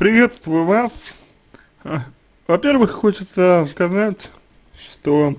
Приветствую вас. А, Во-первых, хочется сказать, что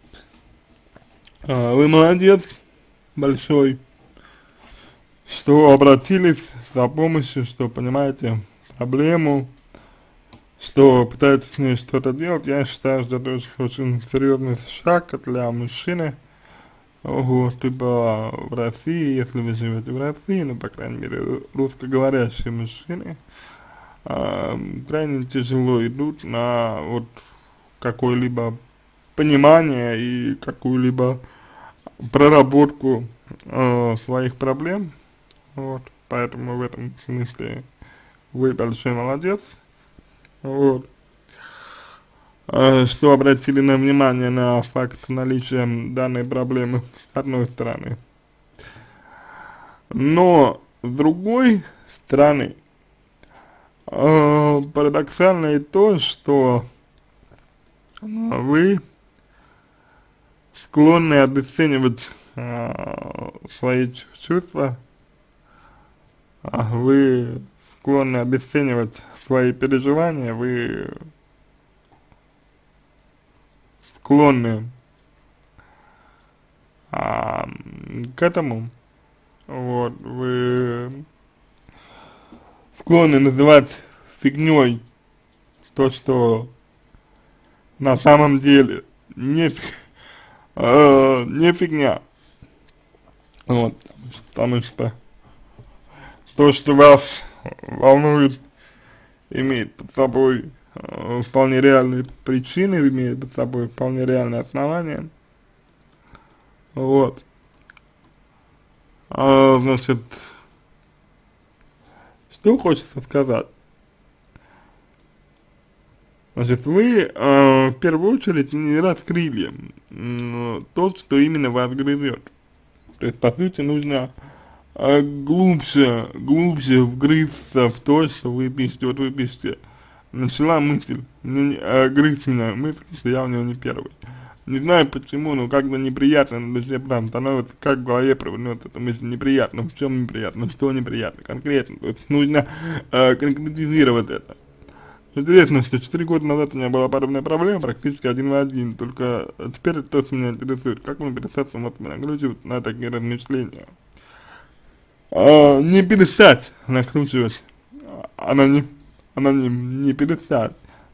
вы молодец большой, что обратились за помощью, что понимаете проблему, что пытаетесь с ней что-то делать. Я считаю, что это очень серьезный шаг для мужчины. Вот, либо в России, если вы живете в России, ну, по крайней мере, русскоговорящие мужчины, крайне тяжело идут на вот какое-либо понимание и какую-либо проработку своих проблем. Вот, поэтому в этом смысле вы большой молодец. Вот. Что обратили на внимание на факт наличия данной проблемы с одной стороны. Но с другой стороны, парадоксально и то, что вы склонны обесценивать свои чувства, вы склонны обесценивать свои переживания, вы склонны к этому, вот, вы склонны называть фигней то, что на самом деле не фигня, вот, потому что то, что вас волнует, имеет под собой вполне реальные причины, имеет под собой вполне реальные основания, вот, значит, что хочется сказать, значит, вы в первую очередь не раскрыли то, что именно вас грызет. То есть, по сути, нужно глубже вгрызться в то, что вы пишете. Вот вы пишете, начала мысль, грызть меня мысль, что я у него не первый. Не знаю почему, но как-то неприятно на душе прям становится, как в голове провернется эта мысль неприятно, в чем неприятно, что неприятно, конкретно. То есть нужно конкретизировать это. Интересно, что 4 года назад у меня была подобная проблема, практически один в один, только теперь это то, что меня интересует, как мне перестать накручивать на такие размышления. Не перестать накручивать, не перестать,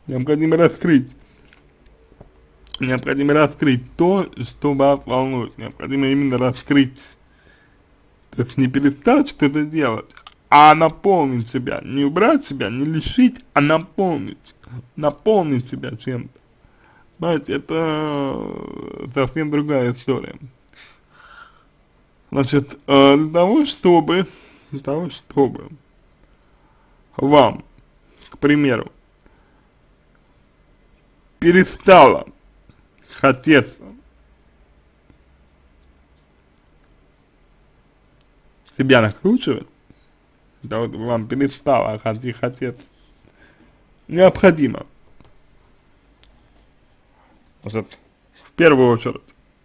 необходимо раскрыть то, что вас волнует, необходимо именно раскрыть, то есть не перестать что-то делать, а наполнить себя, не убрать себя, не лишить, а наполнить себя чем-то. Знаете, это совсем другая история. Значит, для того, чтобы вам, к примеру, перестало хотеться себя накручивать, да вот вам перестало хотеться, необходимо, значит, в первую очередь,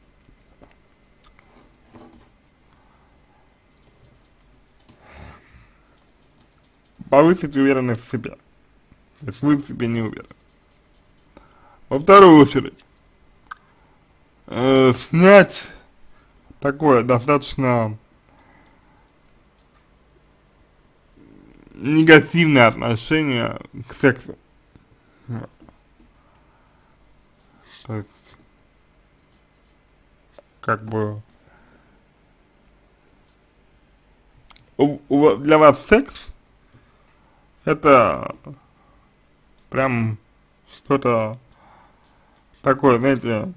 повысить уверенность в себе, то есть вы в себе не уверены. Во вторую очередь, снять такое достаточно негативное отношение к сексу. Вот. То есть, как бы, для вас секс это прям что-то такое, знаете,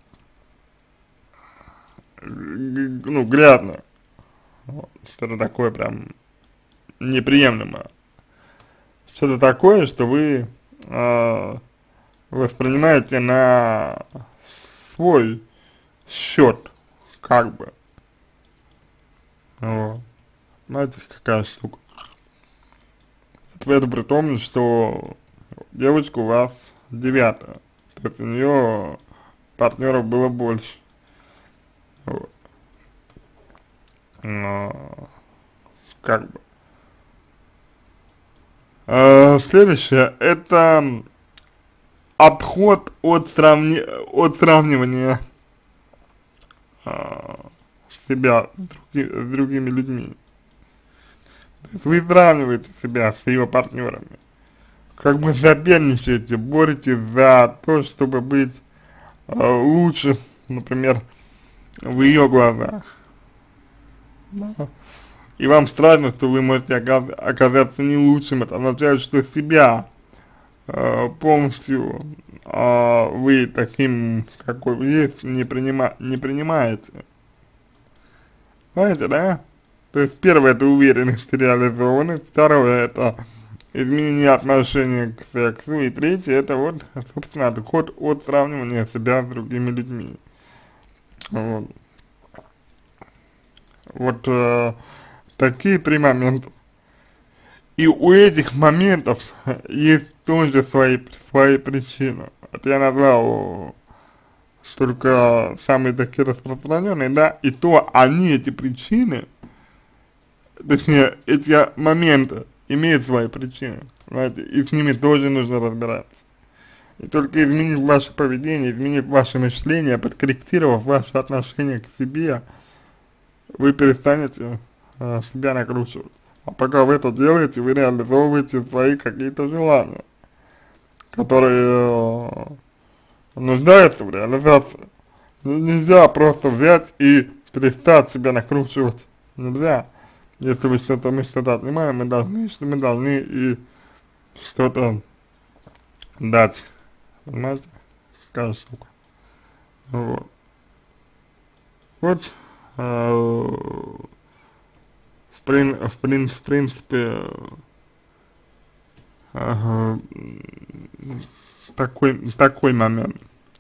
ну, грязное, вот, что-то такое прям неприемлемое, что-то такое, что вы воспринимаете на свой счет, как бы, вот. Знаете, какая штука. Это при том, что девочка у вас 9-я, то есть у нее партнеров было больше, вот. Но, как бы, Следующее, это отход от сравнивания себя с другими людьми. То есть вы сравниваете себя с его партнерами, как бы соперничаете, боретесь за то, чтобы быть лучше, например, в ее глазах. Да. И вам страшно, что вы можете оказаться не лучшим, это означает, что себя полностью вы таким, какой вы есть, не принимаете. Знаете, да? То есть первое — это уверенность и реализованность, второе — это изменение отношения к сексу, и третье — это вот, собственно, отход от сравнивания себя с другими людьми. Вот. Вот такие три момента. И у этих моментов есть тоже свои причины. Это я назвал только самые такие распространенные, да, и то они, эти причины, точнее, эти моменты имеют свои причины, знаете, и с ними тоже нужно разбираться. И только изменив ваше поведение, изменив ваше мышление, подкорректировав ваше отношение к себе, вы перестанете себя накручивать. А пока вы это делаете, вы реализовываете свои какие-то желания, которые нуждаются в реализации. Нельзя просто взять и перестать себя накручивать. Нельзя. Если мы что-то отнимаем, мы должны и что-то дать. Понимаете? Такая штука. Вот. Вот. В принципе, такой момент.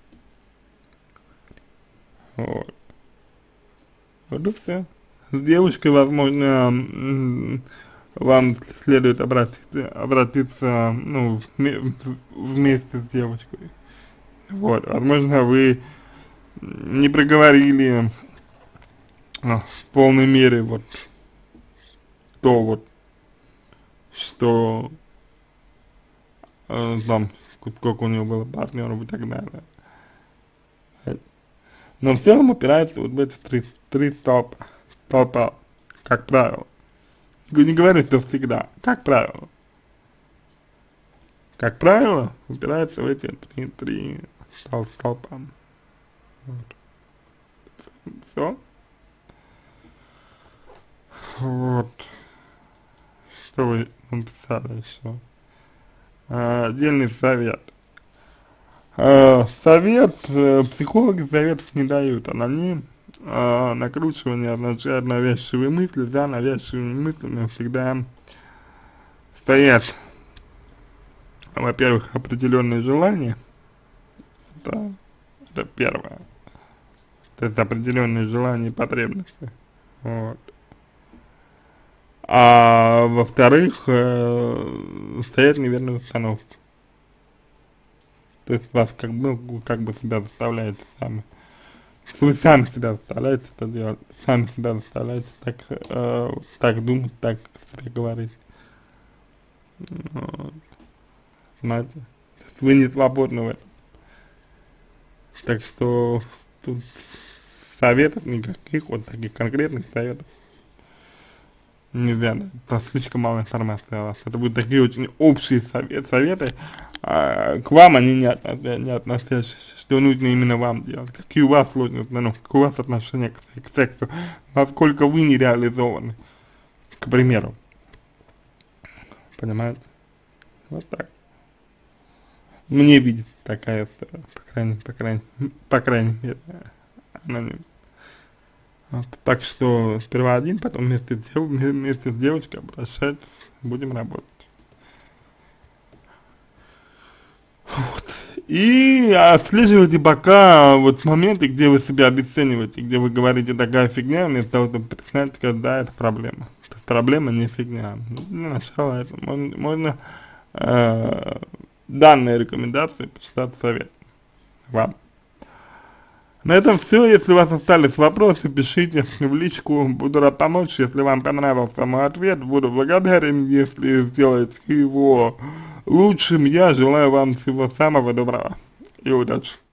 Вот. Вот и все. С девушкой, возможно, вам следует обратиться, ну, вместе с девушкой. Вот. Возможно, вы не проговорили в полной мере вот то вот, что там, сколько у него было партнеров и так далее. Но в целом опирается вот в эти три столпа, как правило. Не говорю, что всегда, как правило. Как правило, упирается в эти три столпа. Вот. Все. Вот. Что вы написали еще? Отдельный совет. Психологи советов не дают, они накручивание означает навязчивые мысли, за навязчивыми мыслями всегда стоят, во-первых, определенные желания, это первое, это определенные желания и потребности, вот. А во-вторых, стоят неверные установки. То есть вас как бы себя заставляете сами. Вы сами себя заставляете это делать, сами себя заставляете так думать, так себе говорить. Вот. Знаете, то есть вы не свободны в этом. Так что тут советов никаких, вот таких конкретных советов нельзя, да, это слишком мало информации о вас. Это будут такие очень общие советы, к вам они не относящиеся, что нужно именно вам делать, какие у вас сложные установки, какое у вас отношение к сексу, насколько вы не реализованы, к примеру. Понимаете? Вот так. Мне видится такая история, по крайней мере, аноним. Вот, так что сперва один, потом вместе с девочкой обращайтесь, будем работать. Вот. И отслеживайте пока вот моменты, где вы себя обесцениваете, где вы говорите такая фигня, вместо того, чтобы признать, что да, это проблема. То есть проблема не фигня. Для начала это можно данные рекомендации почитать совет вам. На этом все. Если у вас остались вопросы, пишите в личку, буду рад помочь. Если вам понравился мой ответ, буду благодарен, если сделаете его лучшим. Я желаю вам всего самого доброго и удачи.